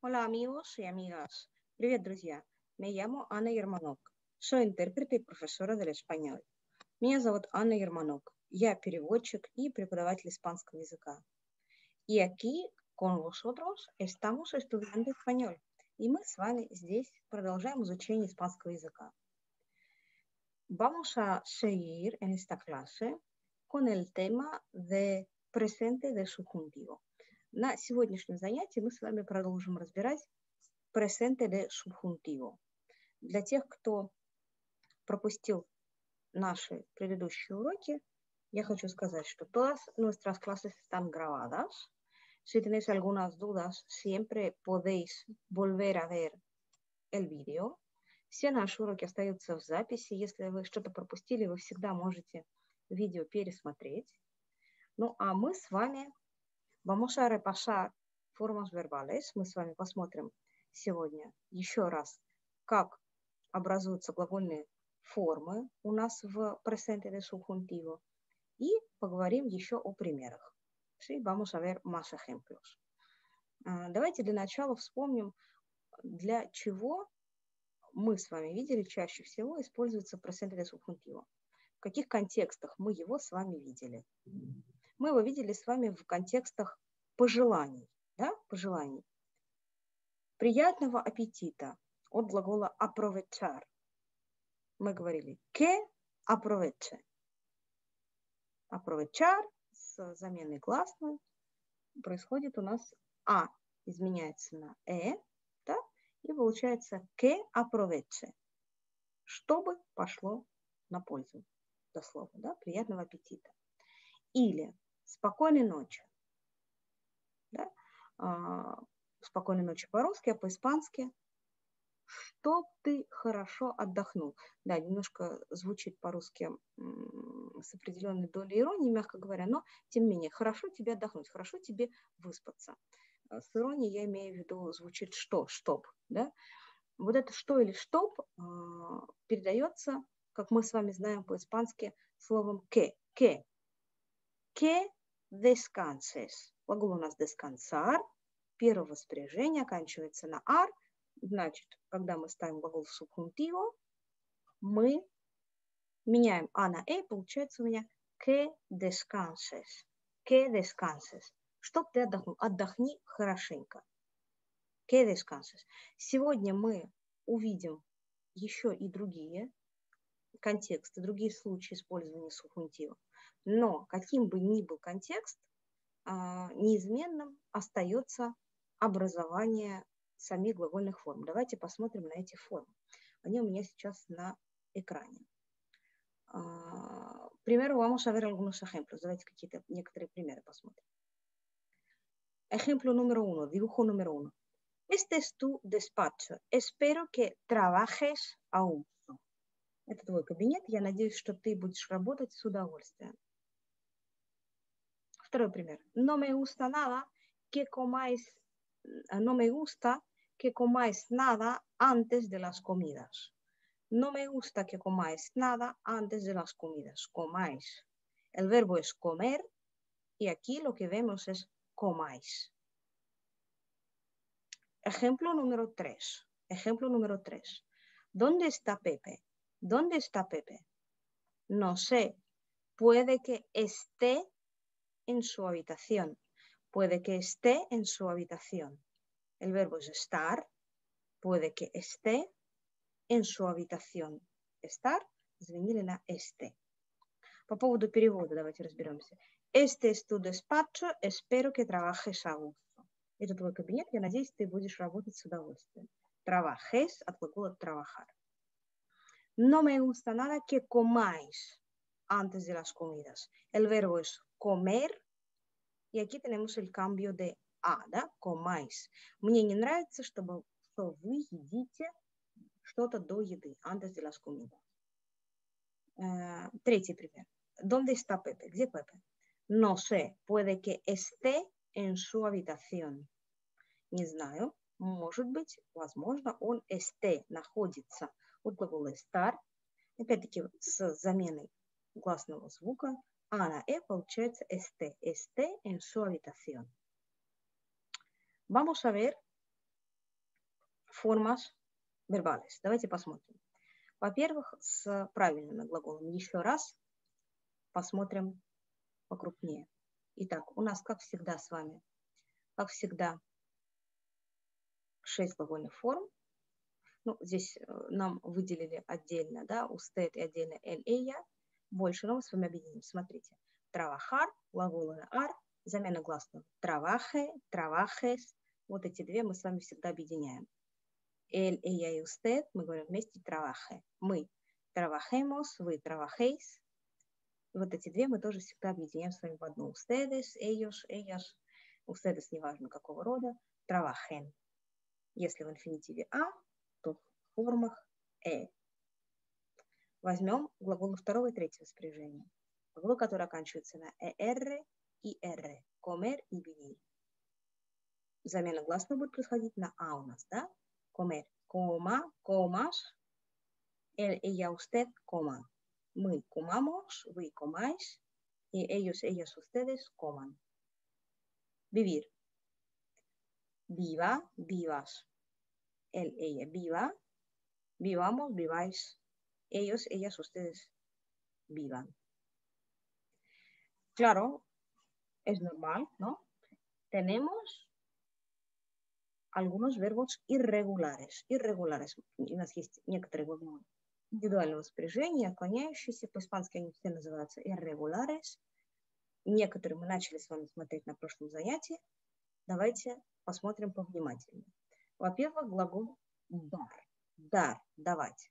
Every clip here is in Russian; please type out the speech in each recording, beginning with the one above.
Hola amigos y amigas. Привет, друзья. Me llamo Анна Ерманок. Soy intérprete y profesora del español. Меня зовут Анна Ерманок. Я переводчик и преподаватель испанского языка. Y aquí con vosotros estamos estudiando español. И мы с вами здесь продолжаем изучение испанского языка. Vamos a seguir en esta clase con el tema de presente de subjuntivo. На сегодняшнем занятии мы с вами продолжим разбирать presente de subjuntivo. Для тех, кто пропустил наши предыдущие уроки, я хочу сказать, что todas nuestras clases están grabadas. Si tenéis algunas dudas, siempre podéis volver a ver el vídeo. Все наши уроки остаются в записи. Если вы что-то пропустили, вы всегда можете видео пересмотреть. Ну, а мы с вами vamos a repasar formas verbales. Мы с вами посмотрим сегодня еще раз, как образуются глагольные формы у нас в presente de subjuntivo. И поговорим еще о примерах. Sí, vamos a ver más ejemplos. Давайте для начала вспомним, для чего мы с вами видели чаще всего используется presente de subjuntivo. В каких контекстах мы его с вами видели? Мы его видели с вами в контекстах пожеланий, да, пожеланий. Приятного аппетита от глагола aprovechar. Мы говорили que aproveche. Aprovechar с заменой гласной происходит у нас а изменяется на да, и получается que aproveche, чтобы пошло на пользу, дословно, да, приятного аппетита. Или спокойной ночи. Да? Спокойной ночи по-русски, а по-испански чтоб ты хорошо отдохнул. Да, немножко звучит по-русски с определенной долей иронии, мягко говоря, но тем не менее, хорошо тебе отдохнуть, хорошо тебе выспаться. С иронией я имею в виду, звучит что, чтоб. Да? Вот это что или чтоб передается, как мы с вами знаем по-испански, словом que. Que descanses. Глагол у нас descansar. Первое воспряжение оканчивается на ар. Значит, когда мы ставим глагол в subjuntivo, мы меняем а на получается у меня que descanses. Que descanses. Чтоб ты отдохнул. Отдохни хорошенько. Que descanses. Сегодня мы увидим еще и другие контексты, другие случаи использования subjuntivo. Но каким бы ни был контекст, неизменным остается образование самих глагольных форм. Давайте посмотрим на эти формы. Они у меня сейчас на экране. Primero vamos a ver algunos ejemplos. Давайте некоторые примеры посмотрим. Ejemplo número 1, dibujo número 1. Este es tu despacho. Espero que trabajes a gusto. Это твой кабинет. Я надеюсь, что ты будешь работать с удовольствием. Второй пример. No me gusta nada que comáis nada antes de las comidas. No me gusta que comáis nada antes de las comidas. Comáis. El verbo es comer y aquí lo que vemos es comáis. Ejemplo número 3. ¿Dónde está Pepe? ¿Dónde está Pepe? No sé. Puede que esté en su habitación. Puede que esté en su habitación. El verbo es estar. Puede que esté en su habitación. Estar заменили на esté. По поводу перевода давайте разберемся. Este es tu despacho. Espero que trabajes a gusto. Это твой кабинет. Я надеюсь, ты будешь работать с удовольствием. Trabajes от глагола trabajar. No me gusta nada que comáis antes de las comidas. El verbo es comer. И aquí tenemos el cambio de a, да, comáis. Мне не нравится, что вы едите что-то до еды, antes de las comidas. Третий пример. ¿Dónde está Pepe? Где Pepe? No sé, puede que esté en su habitación. Не знаю, может быть, возможно, он esté, находится. От глагола estar. Опять-таки с заменой гласного звука. А на получается esté. Esté en su habitación. Vamos a ver formas verbales. Давайте посмотрим. Во-первых, с правильным глаголом еще раз посмотрим покрупнее. Итак, у нас, как всегда с вами, как всегда, 6 глагольных форм. Ну, здесь нам выделили отдельно, да, usted и отдельно el, ella. Больше, но мы с вами объединим. Смотрите. Trabajar, глагол ar, замена гласного. Trabaje, trabajes. Вот эти две мы с вами всегда объединяем. El, ella и usted, мы говорим вместе trabaje. Мы trabajemos, вы trabajéis. И вот эти две мы тоже всегда объединяем с вами в одну. Ustedes, ellos, ellas. Ustedes, неважно какого рода. Trabajen. Если в инфинитиве а, то в формах Возьмем глаголы второго и третьего спряжения. Глаголы, которые оканчиваются на «р» и «р». Comer и vivir. Замена гласного будет происходить на «а» у нас, да? Comer. Coma, comas. Él, ella, usted, coman. Мы comamos, вы comáis. Y ellos, ellas, ustedes, coman. Vivir. Viva, vivas. Él, ella, viva. Vivamos, viváis. Ellos, ellas, ustedes, vivan. Claro, es normal, ¿no? Tenemos algunos verbos irregulares. Irregulares. У нас есть некоторые глаголы индивидуального спряжения, отклоняющиеся. По-испански они все называются irregulares. Некоторые мы начали с вами смотреть на прошлом занятии. Давайте посмотрим повнимательнее. Во-первых, глагол dar. Dar, давать.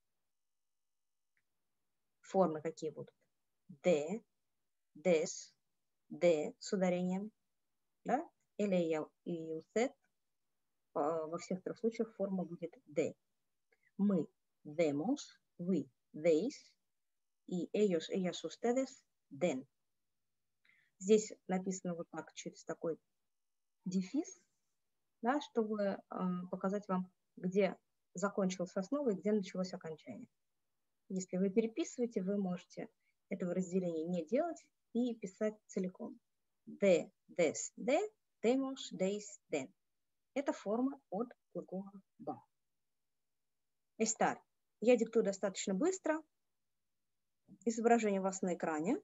Формы какие будут? De, des, de с ударением. Да? Или я и usted. Во всех трех случаях форма будет de. Мы demos, вы deis, и ellos, ellas, ustedes, den. Здесь написано вот так, через такой дефис, да, чтобы показать вам, где закончилась основа и где началось окончание. Если вы переписываете, вы можете этого разделения не делать и писать целиком. De, des, de, demos, deis, den. Это форма от глагола dar. Estar. Я диктую достаточно быстро. Изображение у вас на экране.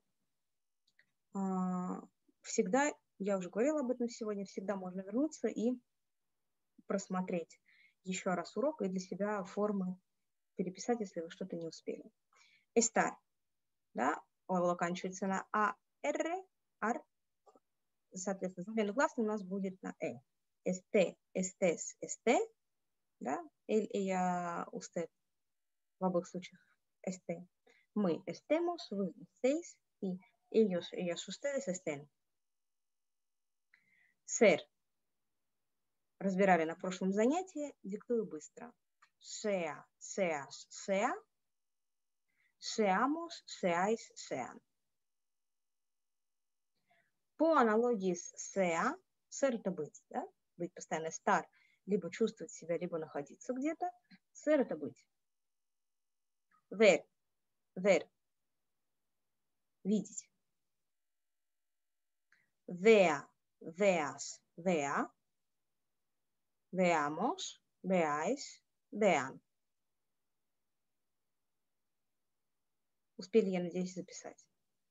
Всегда, я уже говорила об этом сегодня, всегда можно вернуться и просмотреть еще раз урок и для себя формы переписать, если вы что-то не успели. Estar. Да, он оканчивается на ар, ар. Соответственно, замена гласной у нас будет на Este, estés, esté. Да, él, ella, usted. В обоих случаях esté. Мы estemos, вы estéis, y ellos, ellas, ustedes estén. Ser. Разбирали на прошлом занятии, диктую быстро. Sea, seas, sea. Seamos, seáis, sean. По аналогии с sea, ser это быть, да? Быть постоянно estar, либо чувствовать себя, либо находиться где-то. Ser это быть. Ver, ver. Видеть. Vea, veas, vea. Veamos, veáis, vean. Успели, я надеюсь, записать.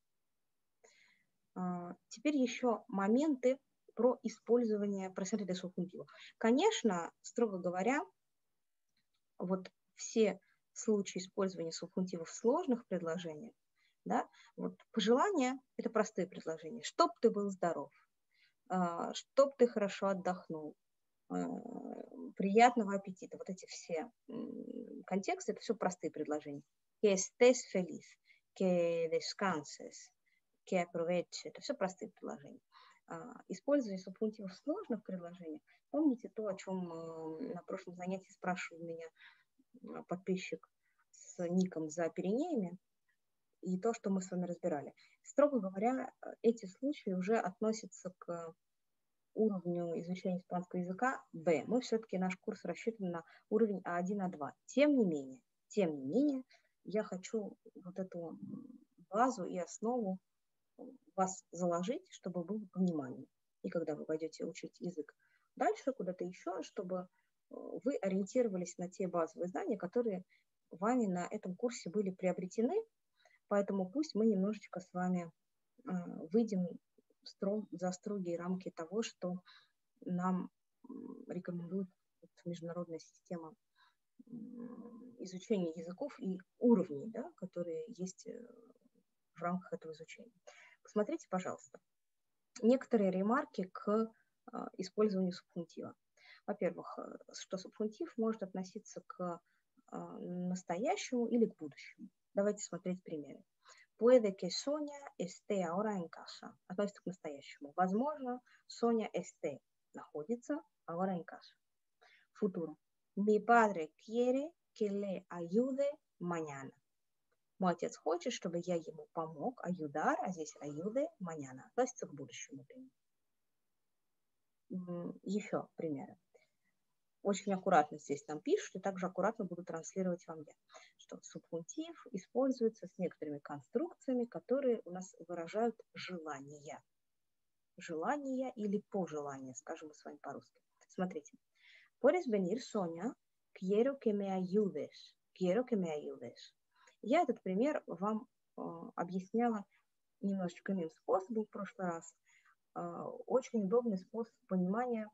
Теперь еще моменты про использование просмотрения субхунтивов. Конечно, строго говоря, вот все случаи использования субхунтивов в сложных предложениях, да, вот пожелания – это простые предложения. Чтоб ты был здоров, чтоб ты хорошо отдохнул, приятного аппетита. Вот эти все контексты – это все простые предложения. Que estés feliz, que descanses, que aproveches. Это все простые предложения. Использование субхунтивов в сложных предложениях. Помните то, о чем на прошлом занятии спрашивал меня подписчик с ником за Пиренеями, и то, что мы с вами разбирали. Строго говоря, эти случаи уже относятся к уровню изучения испанского языка B. Мы все-таки наш курс рассчитан на уровень А1, А2. Тем не менее, я хочу вот эту базу и основу вас заложить, чтобы было понимание. И когда вы пойдете учить язык дальше, куда-то еще, чтобы вы ориентировались на те базовые знания, которые вами на этом курсе были приобретены, поэтому пусть мы немножечко с вами выйдем за строгие рамки того, что нам рекомендует международная система изучения языков и уровней, да, которые есть в рамках этого изучения. Посмотрите, пожалуйста, некоторые ремарки к использованию субхунтива. Во-первых, что субхунтив может относиться к настоящему или к будущему. Давайте смотреть примеры. Puede que Sonia esté ahora en casa. Относится к настоящему. Возможно, Соня esté находится ahora en casa. Futuro. Mi padre quiere que le ayude mañana. Мой отец хочет, чтобы я ему помог. Ayudar, а здесь ayude mañana. Относится к будущему. Еще примеры. Очень аккуратно здесь нам пишут, и также аккуратно буду транслировать вам я, что субхунтив используется с некоторыми конструкциями, которые у нас выражают желания. Желания или пожелания, скажем мы с вами по-русски. Смотрите. Puedes venir, Sonia, quiero que me ayudes. Quiero que me ayudes. Я этот пример вам объясняла немножечко иным способом в прошлый раз. Очень удобный способ понимания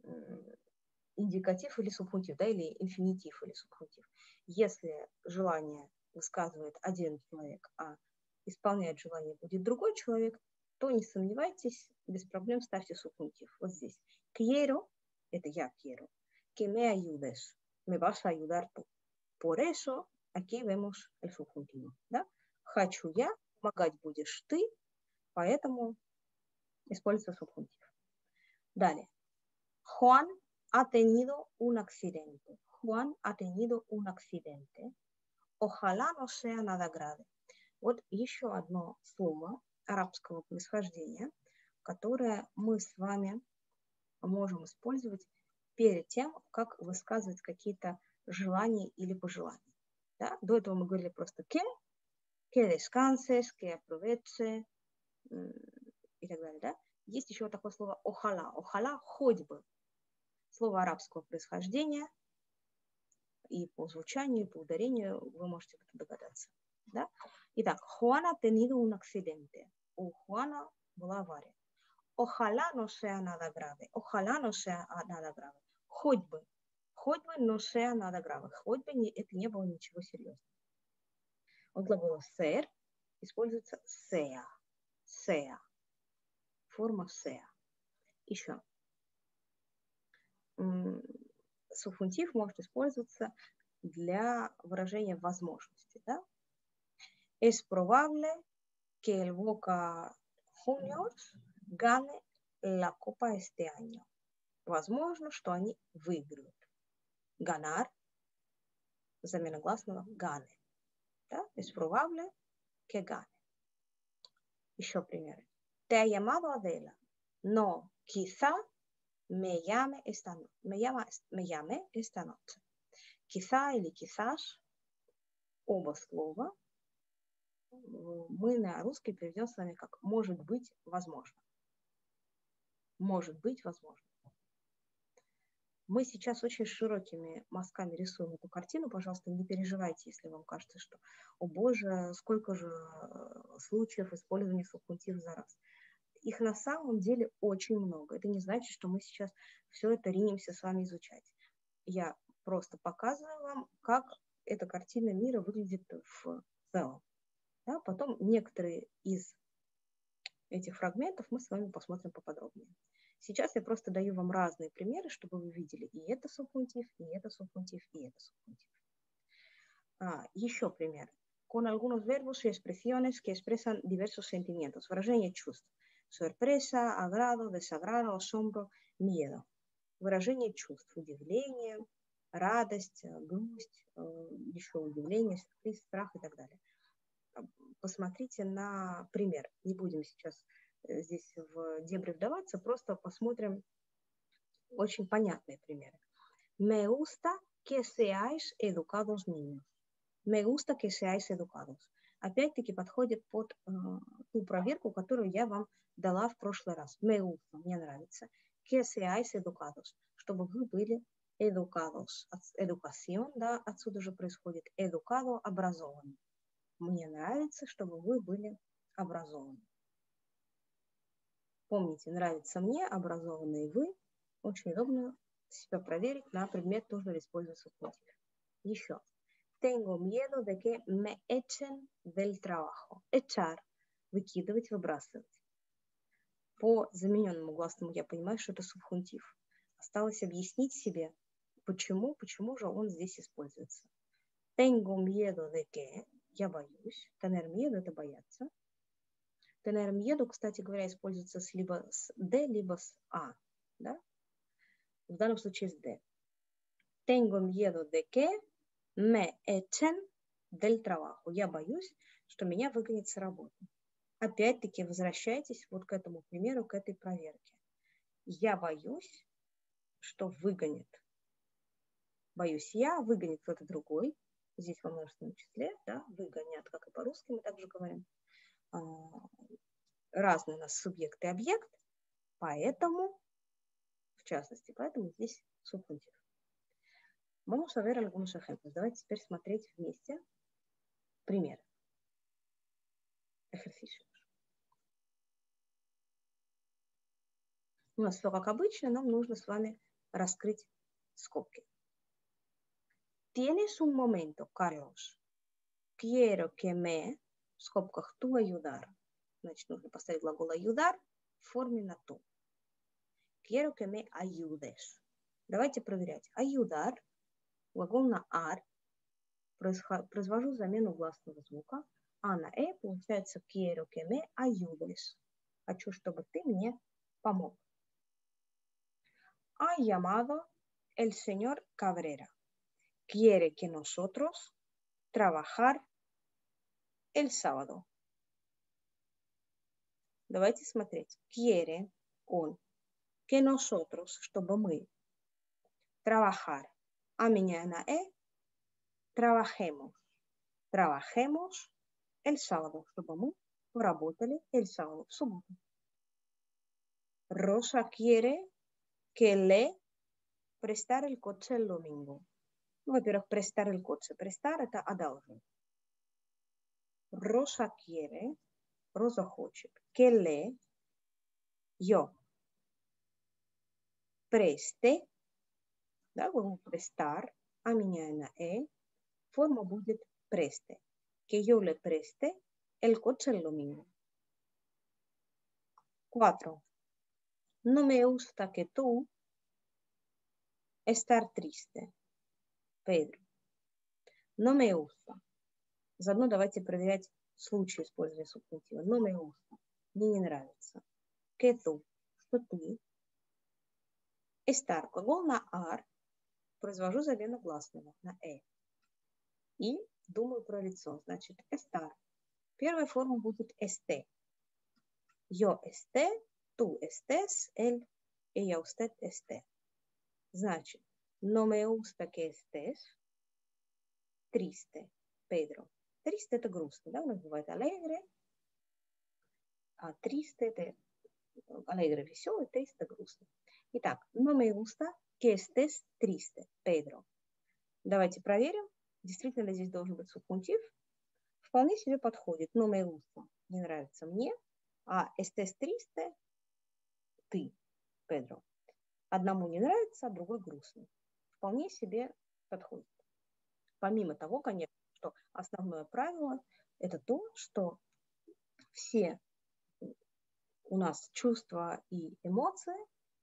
индикатив или субхунтив, да, или инфинитив или субхунтив. Если желание высказывает один человек, а исполнять желание будет другой человек, то не сомневайтесь, без проблем ставьте субхунтив. Вот здесь. Quiero, это я quiero, que me ayudes, me vas a ayudar tú. Por eso, aquí vemos el subjuntivo. Да? Хочу я, помогать будешь ты, поэтому используется субхунтив. Далее. Juan ha tenido un accidente. Juan ha tenido un accidente. Ojalá no sea nada grave. Вот еще одно слово арабского происхождения, которое мы с вами можем использовать перед тем, как высказывать какие-то желания или пожелания. Да? До этого мы говорили просто que descanses, que aproveche и так далее. Да? Есть еще такое слово охала. Охала хоть бы. Слово арабского происхождения, и по звучанию, и по ударению вы можете догадаться. Да? Итак, Juan ha tenido un accidente. У Хуана была авария. Ojalá no sea nada grave. Ojalá no sea nada grave. Хоть бы no sea nada grave. Хоть бы это не было ничего серьезного. От глагола ser используется sea. Sea. Форма sea. Еще. Субхунтив может использоваться для выражения возможности. Да? Es probable que el Boca Juniors gane la Copa este año. Возможно, что они выиграют. Ganar, замена гласного gane. Да? Es probable que gane. Еще примеры. Te ha llamado Adela. No, quizá me llame esta noche. Quizá или quizás, оба слова мы на русский переведем с вами как может быть, возможно. Может быть, возможно. Мы сейчас очень широкими мазками рисуем эту картину. Пожалуйста, не переживайте, если вам кажется, что, о боже, сколько же случаев использования субхунтива за раз. Их на самом деле очень много. Это не значит, что мы сейчас все это ринемся с вами изучать. Я просто показываю вам, как эта картина мира выглядит в целом. Да? Потом некоторые из этих фрагментов мы с вами посмотрим поподробнее. Сейчас я просто даю вам разные примеры, чтобы вы видели и это субхунтив, и это субхунтив, и это субхунтив. Еще пример. Con algunos verbos y expresiones que expresan diversos sentimientos. Выражение чувств. Sorpresa, agrado, desagrado, asombro, miedo. Выражение чувств. Удивление, радость, грусть, еще удивление, сюрприз, страх и так далее. Посмотрите на пример. Не будем сейчас здесь в дебри вдаваться, просто посмотрим очень понятные примеры. Me gusta que seáis educados, niños. Me gusta que seáis educados. Опять-таки подходит под ту проверку, которую я вам дала в прошлый раз. Me gusta, мне нравится. Que seáis educados, чтобы вы были educados, educación, да, отсюда же происходит educado, образованный. Мне нравится, чтобы вы были образованы. Помните, нравится мне, образованные вы. Очень удобно себя проверить на предмет, нужно ли использовать субъектив. Еще. Tengo miedo de que me echen del trabajo. Echar. Выкидывать, выбрасывать. По замененному гласному я понимаю, что это субхунтив. Осталось объяснить себе, почему же он здесь используется. Tengo miedo de que. Я боюсь. Tener miedo – это бояться. Tener miedo, кстати говоря, используется либо с de, либо с a. Да? В данном случае с de. Tengo miedo de que me echen del trabajo. Я боюсь, что меня выгонят с работы. Опять-таки возвращайтесь вот к этому примеру, к этой проверке. Я боюсь, что выгонят. Боюсь я, выгонит кто-то другой. Здесь во множественном числе, да, выгонят, как и по-русски мы также говорим. Разные у нас субъект и объект, поэтому, в частности, поэтому здесь субхунтив. Vamos a ver algunos ejemplos. Давайте теперь смотреть вместе пример. Ejercicio. У нас все как обычно, нам нужно с вами раскрыть скобки. Tienes un momento, Carlos. Quiero que me, в скобках, tú ayudar. Значит, нужно поставить глагол ayudar в форме на tú. Quiero que me ayudes. Давайте проверять. Ayudar, глагол на ar. Произвожу замену гласного звука. А на получается quiero que me ayudes. Хочу, чтобы ты мне помог. Ha llamado el señor Cabrera. Quiere que nosotros trabajar el sábado. Давайте смотреть. Quiere он, que nosotros, чтобы мы, trabajar, а меняя на trabajemos. Trabajemos el sábado, чтобы мы поработали el sábado, в субботу. Rosa quiere que le prestar el coche el domingo. Ну, во-первых, prestar el coche. Prestar – это одолжить. Rosa quiere, Роза хочет, que le, yo, preste, да, глагол prestar, а меняя на форма будет preste. Que yo le preste el coche el domingo. 4. No me gusta que tú estar triste. Pedro. No me gusta. Заодно давайте проверять случай использования субхунтива. No me gusta. Мне не нравится. Que tú. Что ты. Estar. Глагол на ar. Произвожу замену гласного на И думаю про лицо. Значит, estar. Первая форма будет este. Yo esté, tú estés, él, ella, usted esté. Значит, no me gusta que estés triste, Pedro. Triste – это грустно, да? У нас бывает alegre, а triste – это alegre, веселый, triste – это грустно. Итак, no me gusta que estés triste, Pedro. Давайте проверим, действительно ли здесь должен быть субхунтив. Вполне себе подходит. No me gusta – не нравится мне, а estés triste – ты, Pedro. Одному не нравится, а другой грустный. Вполне себе подходит. Помимо того, конечно, что основное правило – это то, что все у нас чувства и эмоции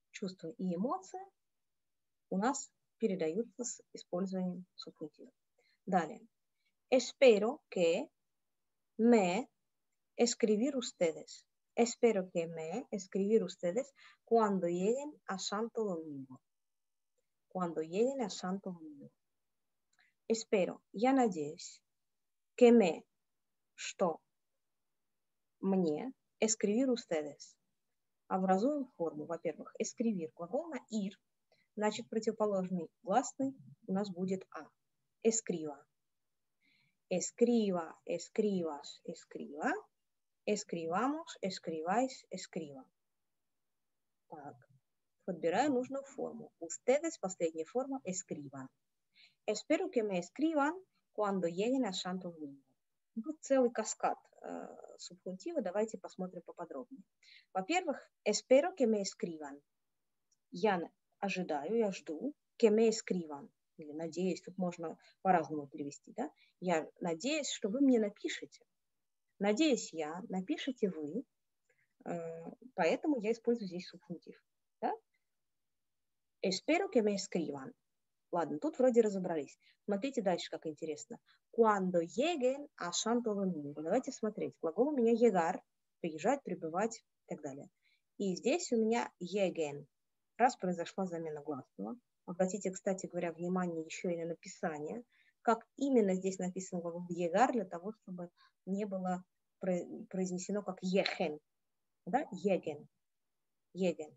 у нас передаются с использованием субхунтива. Далее. Espero que me escribir ustedes. Espero que me escribir ustedes cuando lleguen a Santo Domingo. Cuando lleguen a Santo Domingo. Espero, я надеюсь, que me, что мне, escribir ustedes. Образуем форму, во-первых, escribir, глагол на ir, значит противоположный гласный у нас будет а. Escriba. Escriba, escribas, escriba. Escribamos, escribáis, escriba. Так. подбираю нужную форму. Ustedes, последняя форма, escriban. Espero que me escriban cuando lleguen a Santo Domingo. Вот целый каскад субхунтива. Давайте посмотрим поподробнее. Во-первых, espero que me escriban. Я ожидаю, я жду. Que me escriban. Или надеюсь, тут можно по-разному перевести. Да? Я надеюсь, что вы мне напишете. Надеюсь я, напишите вы. Поэтому я использую здесь субхунтив. Да? Espero que me escriban. Ладно, тут вроде разобрались. Смотрите дальше, как интересно. Cuando lleguen a Santo Domingo. Давайте смотреть. Глагол у меня llegar, приезжать, прибывать и так далее. И здесь у меня lleguen. Раз произошла замена гласного. Обратите, кстати говоря, внимание еще и на написание. Как именно здесь написан глагол llegar, для того, чтобы не было произнесено как ехен. Да? Lleguen. Lleguen.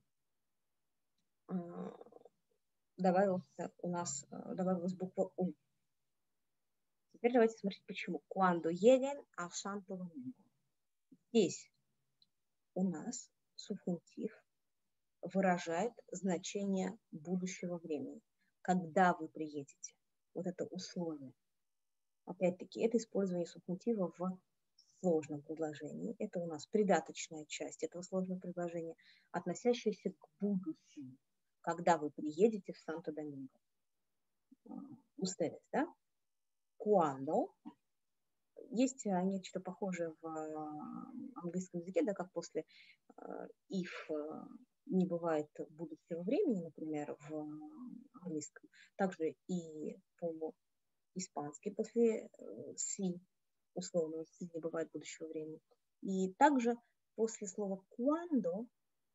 Добавилась буква У. Теперь давайте смотреть, почему. Cuando lleguen a Santo Domingo. Здесь у нас субхунтив выражает значение будущего времени. Когда вы приедете. Вот это условие. Опять-таки, это использование субхунтива в сложном предложении. Это у нас придаточная часть этого сложного предложения, относящаяся к будущему. Когда вы приедете в Санто-Доминго. Ustedes, да? Cuando. Есть нечто похожее в английском языке, да, как после if не бывает будущего времени, например, в английском. Также и по-испански после si, условного si не бывает будущего времени. И также после слова cuando,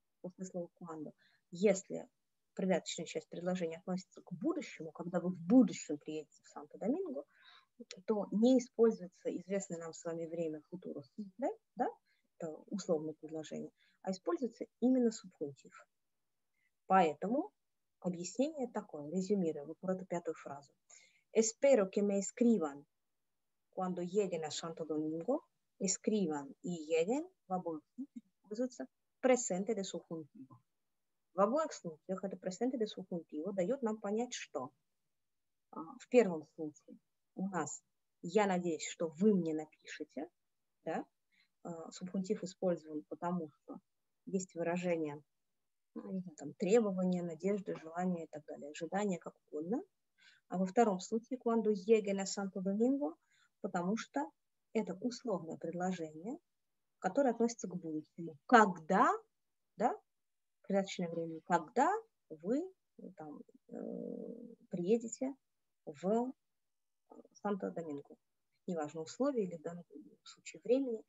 если придаточная часть предложения относится к будущему, когда вы в будущем приедете в Санто-Доминго, то не используется известное нам с вами время футуро симпле, да? Это условное предложение, а используется именно субхунтив. Поэтому объяснение такое, резюмируя вот эту пятую фразу. Espero que me escriban cuando lleguen a Santo Domingo. Escriban y lleguen в обоих случаях используется presente de subjuntivo. В обоих случаях это presente de subjuntivo дает нам понять, что в первом случае у нас я надеюсь, что вы мне напишете. Да? Субхунтив использован потому, что есть выражение там, требования, надежды, желания и так далее, ожидания, как угодно. А во втором случае cuando lleguen a Santo Domingo, потому что это условное предложение, которое относится к будущему. Когда, да, придаточное время, когда вы там, приедете в Санто-Доминго. Неважно условия или в данном случае времени.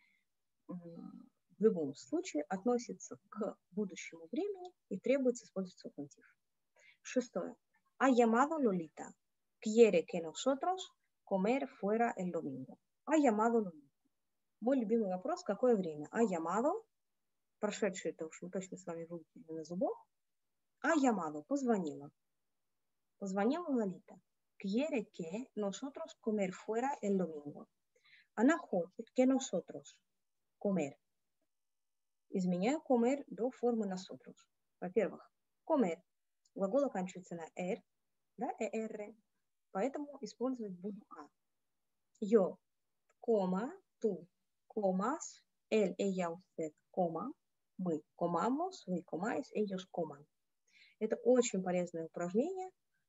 В любом случае относится к будущему времени и требуется использовать субхунтив. Шестое. Ha llamado Lolita. Quiere que nosotros comer fuera el domingo. Ha llamado Lolita. Мой любимый вопрос, какое время? Ha llamado, прошедшее, это уж мы точно с вами выучили на зубок. Ha llamado, позвонила. Позвонила Лолита. Quiere que nosotros comer fuera el domingo. Она хочет que nosotros comer. Изменяю comer до формы nosotros. Во-первых, comer. Глагол оканчивается на r, да, er. Поэтому использовать буду а. Yo coma, tú comas, él, ella, usted coma, мы comamos, вы comáis, ellos coman. Это очень полезное упражнение.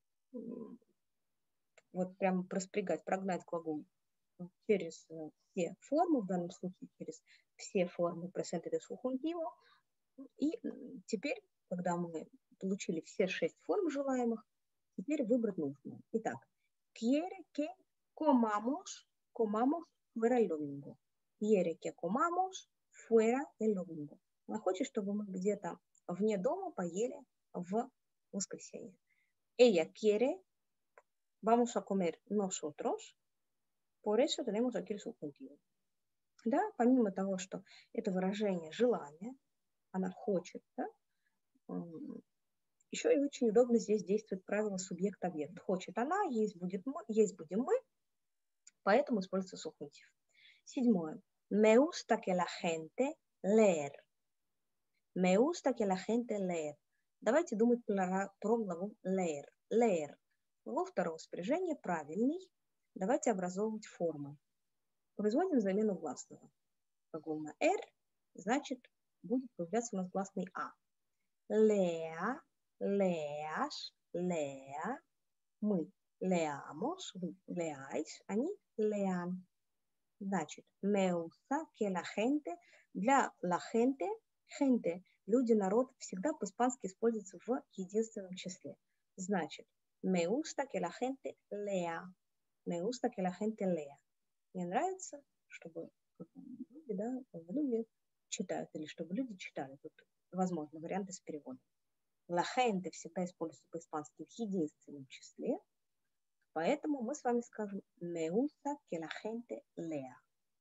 Вот прямо проспрягать, прогнать глагол через все формы, в данном случае через все формы presente de subjuntivo. И теперь, когда мы получили все 6 форм желаемых, теперь выбрать нужную. Итак, quiere que comamos fuera el domingo. Quiere que comamos fuera el domingo. Она хочет, чтобы мы где-то вне дома поели в воскресенье. Ella quiere, vamos a comer nosotros, por eso tenemos aquí el subjuntivo. Да, помимо того, что это выражение желания, она хочет, да, еще и очень удобно здесь действует правило субъект-объект. Хочет она, есть будем мы, поэтому используется субхунтив. Седьмое. Me gusta que la gente leer. Me gusta que la gente leer. Давайте думать про глагол leer. Leer. Глагол второго спряжения правильный. Давайте образовывать формы. Производим замену гласного. Глагол на «р», значит, будет появляться у нас гласный «а». Lea, leas, lea. Мы leamos, вы leáis, они lean. Значит, me gusta que la gente, для la gente, gente, люди, народ, всегда по-испански используется в единственном числе. Значит, me gusta que la gente lea. Me gusta que la gente lea. Мне нравится, чтобы люди, да, люди читают, или чтобы люди читали. Тут возможно варианты с переводом. La gente всегда используется по-испански в единственном числе, поэтому мы с вами скажем me gusta que la gente lea.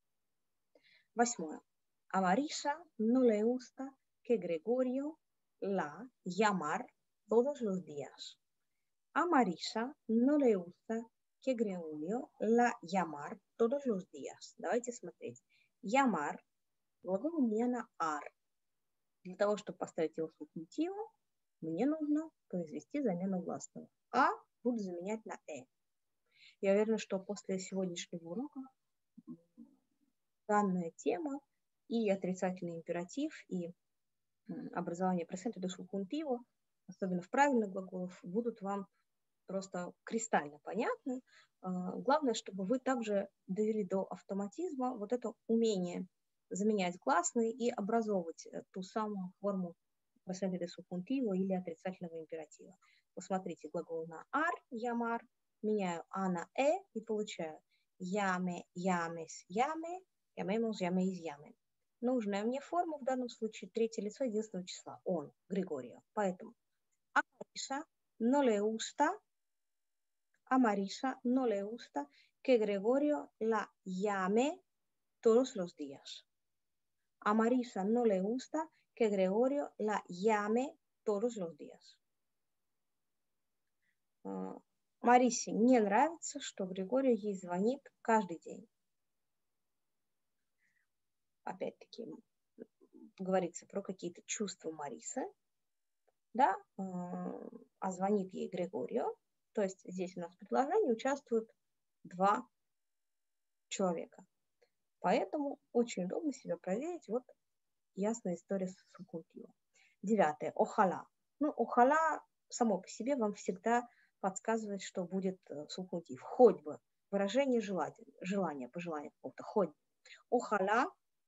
8. A Marisa no le gusta que Gregorio la llamar todos los días. A Marisa no le gusta que Gregorio la llamar todos los días. Давайте смотреть. Llamar, глагол у меня на ар. Для того, чтобы поставить его в субъюнктиву, мне нужно произвести замену гласного. А буду заменять на э. Я уверена, что после сегодняшнего урока данная тема и отрицательный императив, и образование presente de subjuntivo, особенно в правильных глаголах, будут вам просто кристально понятны. Главное, чтобы вы также довели до автоматизма вот это умение заменять гласные и образовывать ту самую форму presente de subjuntivo или отрицательного императива. Посмотрите, глагол на ар, llamar, меняю а на и получаю llame, llames, llame, llamemos, llaméis, llamen. Нужная мне форма в данном случае третье лицо единственного числа. Он, Григорио. Поэтому a Marisa no le gusta que Gregorio la llame todos los días. A Marisa no le gusta que Gregorio la llame todos los días. Марисе не нравится, что Григорий ей звонит каждый день. Опять-таки говорится про какие-то чувства Марисы, да, а звонит ей Григорио. То есть здесь у нас в предложении участвуют два человека. Поэтому очень удобно себя проверить. Вот ясная история с субъюнктивом. 9. Охала. Ну, охала само по себе вам всегда подсказывает, что будет субъюнктив. Хоть бы. Выражение желания, пожелания какого-то. Хоть бы. Охала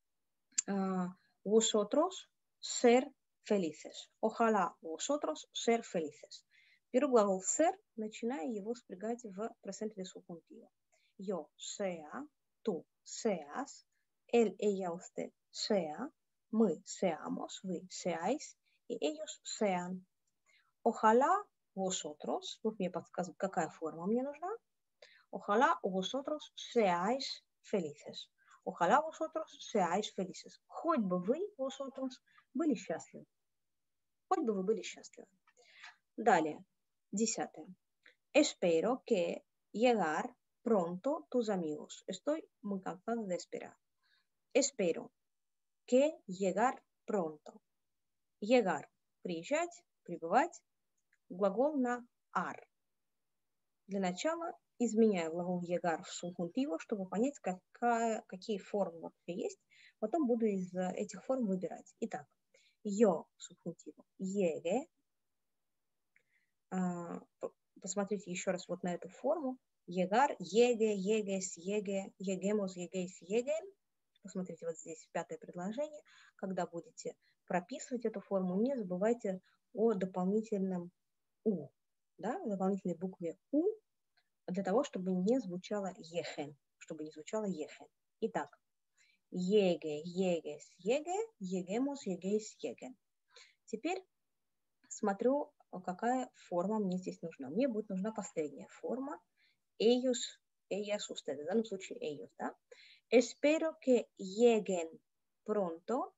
vosotros ser felices. Охала vosotros ser felices. Первый глагол ser, начинаю его спрягать в presente de subjuntivo. Yo sea, tú seas, él, ella, usted sea, мы seamos, вы seáis, и ellos sean. Ojalá vosotros, тут мне подсказывают, какая форма мне нужна. Ojalá vosotros seáis felices. Ojalá vosotros seáis felices. Хоть бы вы, vosotros, были счастливы. Хоть бы вы были счастливы. Далее, 10. Espero que llegar pronto tus amigos. Estoy muy cansado de esperar. Espero que llegar pronto. Llegar – приезжать, прибывать. Глагол на ар. Для начала изменяю глагол llegar в субъюнктиву, чтобы понять, какие формы вообще есть. Потом буду из этих форм выбирать. Итак, yo субъюнктиву. Llegue. Посмотрите еще раз вот на эту форму. Llegar, llegue, llegues, llegue, lleguemos, lleguéis, lleguen. Посмотрите вот здесь 5 предложение. Когда будете прописывать эту форму, не забывайте о дополнительном «у», да, дополнительной букве «у», для того, чтобы не звучало «ехен», чтобы не звучало «ехен». Итак, llegue, llegues, llegue, lleguemos, lleguéis, lleguen. Теперь смотрю, какая форма мне здесь нужна. Мне будет нужна последняя форма. Ellos, ellas, ustedes. В данном случае ellos, да. Espero que lleguen pronto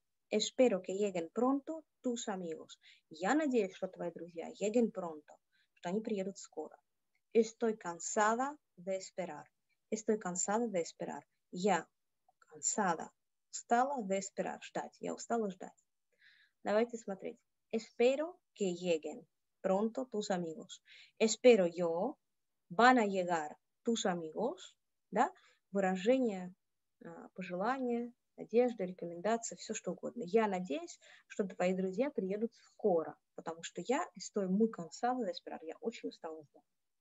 tus amigos. Я надеюсь, что твои друзья lleguen pronto, что они приедут скоро. Estoy cansada de esperar. Estoy cansada de esperar. Я cansada, устала de esperar, ждать. Я устала ждать. Давайте смотреть. espero que lleguen pronto tus amigos. Espero yo, van a llegar tus amigos, да, выражение, пожелания, надежда, рекомендация, все что угодно. Я надеюсь, что твои друзья приедут скоро, потому что я estoy muy cansado de esperar, я очень устала ждать.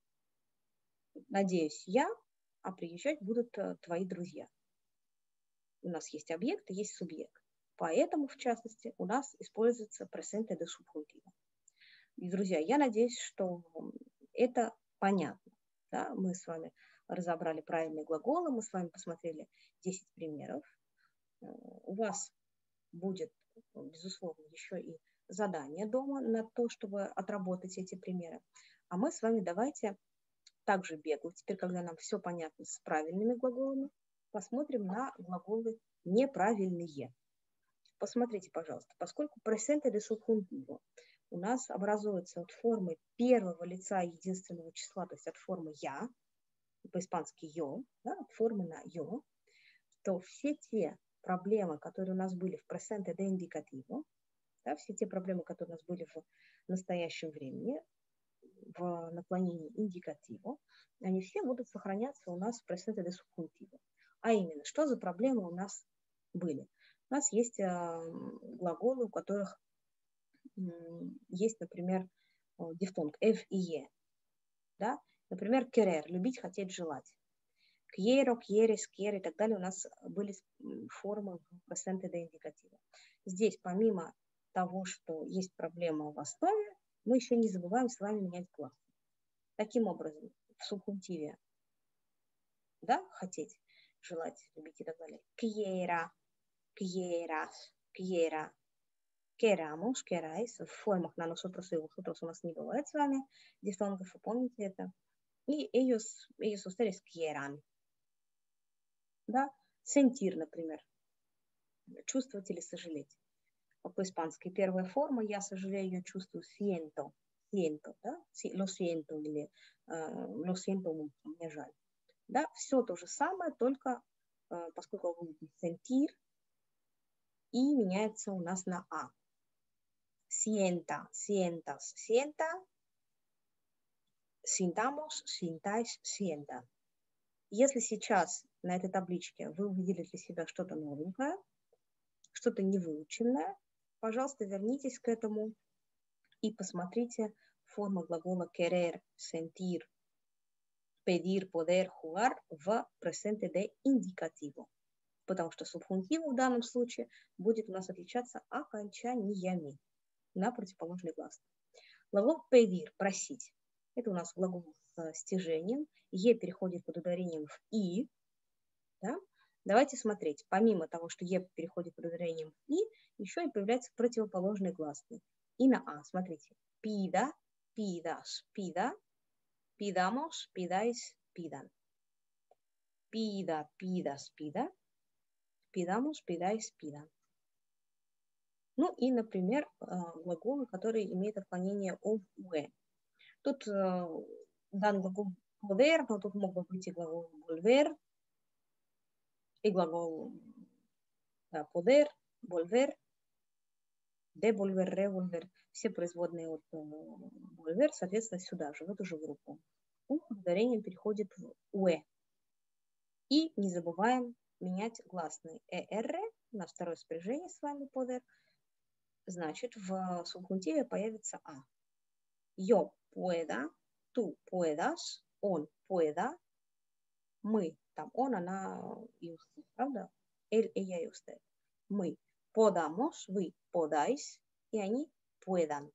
Надеюсь я, а приезжать будут твои друзья. У нас есть объект и есть субъект. Поэтому, в частности, у нас используется presente de subjuntivo. И, друзья, я надеюсь, что это понятно. Да? Мы с вами разобрали правильные глаголы, мы с вами посмотрели 10 примеров. У вас будет, безусловно, еще и задание дома на то, чтобы отработать эти примеры. А мы с вами давайте также бегло, теперь, когда нам все понятно с правильными глаголами, посмотрим на глаголы неправильные. Посмотрите, пожалуйста, поскольку presente de subjuntivo у нас образуется от формы первого лица единственного числа, то есть от формы «я», по-испански «yo», да, от формы на «yo», то все те проблемы, которые у нас были в presente de indicativo, да, все те проблемы, которые у нас были в настоящем времени, в наклонении индикатива, они все будут сохраняться у нас в presente de subjuntivo. А именно, что за проблемы у нас были? У нас есть глаголы, у которых есть, например, дифтонг «f» и «e». Да? Например, querer – любить, хотеть, желать. Quiero, quieres, quiere и так далее у нас были формы presente de indicativo. Здесь, помимо того, что есть проблема в основе, мы еще не забываем с вами менять гласные. Таким образом, в субъюнктиве, да, хотеть, желать, любить и так далее. Quiera, quieras, quiera, queramos, queráis. В формах на nosotros и vosotros у нас не бывает с вами дифтонгов, вы помните это. И ellos, ustedes quieran. Да, sentir, например, чувствовать или сожалеть. По-испански первая форма, я сожалею, я чувствую, siento, да, lo siento или lo siento mucho, мне жаль. Да, все то же самое, только поскольку вы будете sentir, и меняется у нас на а. Sienta, sientas, sienta, sintamos, sintáis, sientan. Если сейчас на этой табличке вы увидели для себя что-то новенькое, что-то невыученное, пожалуйста, вернитесь к этому и посмотрите формы глагола querer, sentir, pedir, poder, jugar в presente de indicativo. Потому что субъюнктив в данном случае будет у нас отличаться окончаниями на противоположный гласный. Глагол pedir, просить. Это у нас глагол с стяжением. Е переходит под ударением в и. Да? Давайте смотреть. Помимо того, что Е переходит под ударением в и, еще и появляется противоположный гласный. И на А. Смотрите. Pida, pidas, pida. Pidamos, pidáis, pidan. Pida, pidas, pida. Pidamos, pidáis, pidan. Ну и, например, глаголы, которые имеют отклонение от «уэ». Тут дан глагол poder, но тут могут быть и глагол volver, и глагол poder, volver, devolver, revolver. Все производные от volver, соответственно, сюда же, в эту же группу. Ударением переходит в «уэ». И не забываем менять гласные «эр» на второе спряжение с вами poder. Значит, в субъюнктиве появится «а». Yo pueda, tú puedas, он pueda, мы, там он, она и usted, правда? Él, ella и usted. Мы podamos, вы podáis, и они puedan.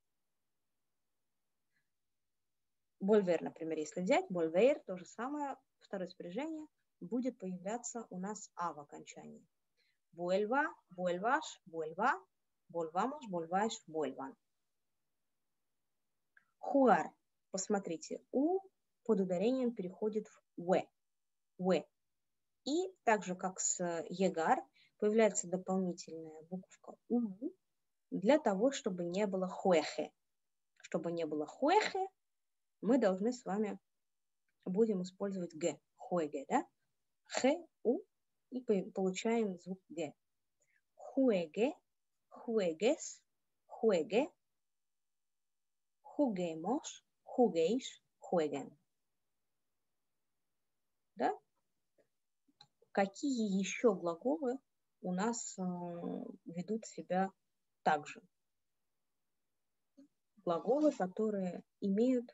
Volver, например, если взять, volver, то же самое, второе спряжение, будет появляться у нас а в окончании. Vuelva, vuelvas, vuelva, volvamos, volváis, vuelvan. Jugar. Посмотрите, у под ударением переходит в «уэ». «Уэ». И так же, как с «егар», появляется дополнительная буковка «у» для того, чтобы не было «хуэхе». Чтобы не было «хуэхе», мы должны с вами будем использовать «г». «Хуэге», да? «Х», «у» и получаем звук «г». «Хуэге», «хуэгес», «хуэге», juguemos, juguéis, jueguen. Да? Какие еще глаголы у нас ведут себя так же? Глаголы, которые имеют,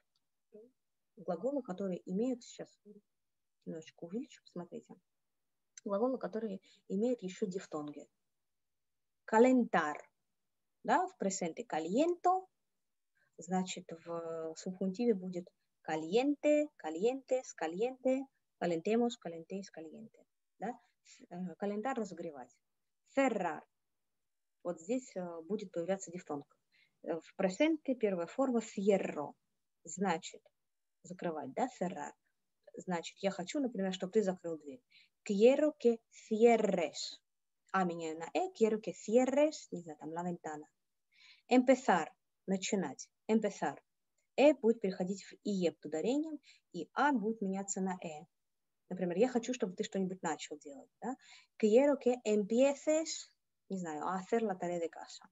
сейчас немножечко увеличу, посмотрите. Глаголы, которые имеют еще дифтонги. Calentar, да, в пресенте caliento, значит, в субхунтиве будет caliente, calientes, caliente, calentemos, calentéis, caliente. Да? Calentar — разогревать. Cerrar, вот здесь будет появляться дифтонг. В пресенте первая форма cierro, значит, закрывать, да, cerrar. Значит, я хочу, например, чтобы ты закрыл дверь. Quiero que cierres. Меняю на quiero que cierres, не знаю, там, la ventana. Empezar, начинать. Empezar. Будет переходить в под ударением, и будет меняться на Например, я хочу, чтобы ты что-нибудь начал делать. Да? Quiero que empieces, не знаю, a hacer la tarea de casa.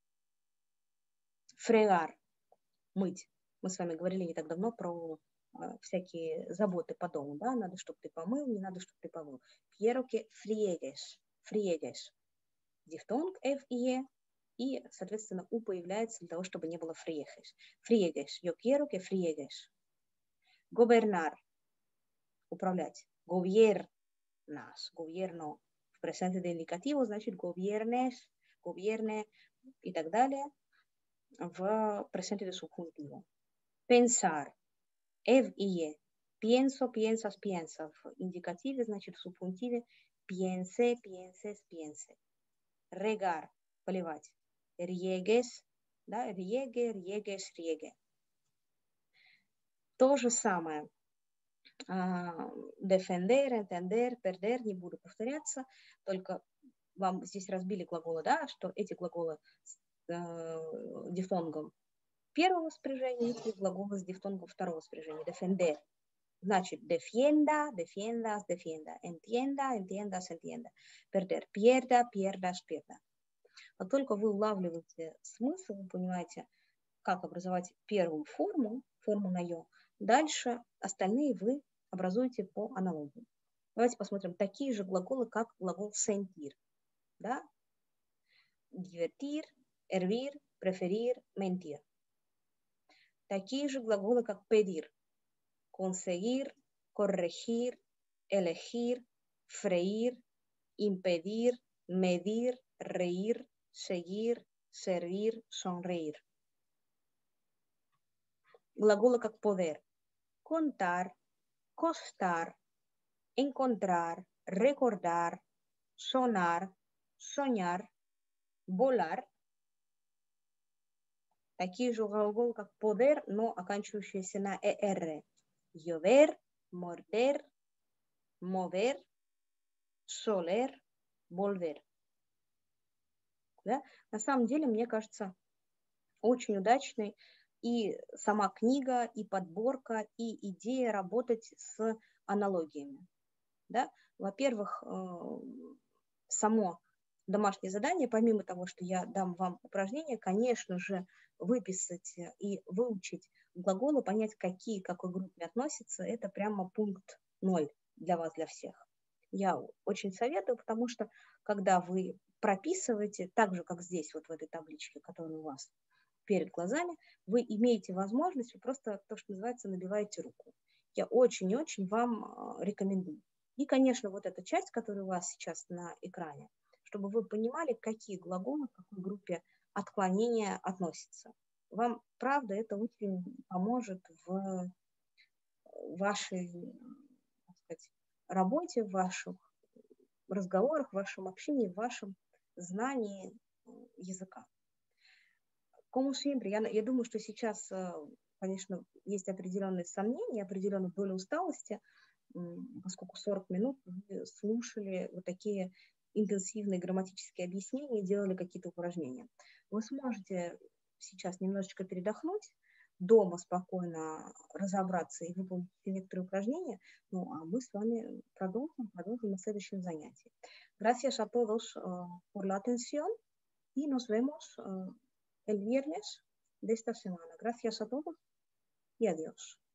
Fregar, мыть. Мы с вами говорили не так давно про всякие заботы по дому. Да? Надо, чтобы ты помыл, не надо, чтобы ты помыл. Quiero que friegues. Friegues. Дифтонг F и E. И, соответственно, U появляется для того, чтобы не было friegues. Friegues. Yo quiero que friegues. Gobernar. Управлять. Gobiernas. Gobierno. В presente de indicativo значит gobiernes, gobierne и так далее. В presente de subjuntivo. Pensar. F и E. Pienso, piensas, piensa. В индикативе, значит, в субхунтиве piense, pienses, piense. Regar. Поливать. Riegues. Да, riegue, riegues, riegue. То же самое. Defender, entender, perder, не буду повторяться, только вам здесь разбили глаголы, да, что эти глаголы с дифтонгом первого спряжения и глаголы с дифтонгом второго спряжения. Defender. Значит, defienda, defiendas, defienda. Entienda, entiendas, entienda. Perder, pierda, pierdas, pierda. Как только вы улавливаете смысл, вы понимаете, как образовать первую форму на «ё», дальше остальные вы образуете по аналогии. Давайте посмотрим такие же глаголы, как глагол sentir. Да? Divertir, hervir, preferir, mentir. Такие же глаголы, как pedir. Conseguir, corregir, elegir, freír, impedir, medir, reír, seguir, servir, sonreír. Глаголы как poder. Contar, costar, encontrar, recordar, sonar, soñar, volar. Такие же глаголы, как poder, но оканчивающиеся на «er». Llover, morder, mover, soler, volver. Да? На самом деле, мне кажется, очень удачной и сама книга, и подборка, и идея работать с аналогиями. Да? Во-первых, само домашнее задание, помимо того, что я дам вам упражнения, конечно же, выписать и выучить глаголы, понять, какие к какой группе относятся, это прямо пункт 0 для вас, для всех. Я очень советую, потому что, когда вы прописываете, так же, как здесь, вот в этой табличке, которая у вас перед глазами, вы имеете возможность, вы просто, то, что называется, набиваете руку. Я очень-очень вам рекомендую. И, конечно, вот эта часть, которая у вас сейчас на экране, чтобы вы понимали, какие глаголы к какой группе отклонения относятся. Вам, правда, это очень поможет в вашей, так сказать, работе, в ваших разговорах, в вашем общении, в вашем знании языка. Como siempre, я думаю, что сейчас, конечно, есть определенные сомнения, определенная доля усталости, поскольку 40 минут вы слушали вот такие интенсивные грамматические объяснения и делали какие-то упражнения. Вы сможете сейчас немножечко передохнуть, дома спокойно разобраться и выполнить некоторые упражнения, ну а мы с вами продолжим на следующем занятии. Gracias a todos por la atención y nos vemos el viernes de esta semana. Gracias a todos y adiós.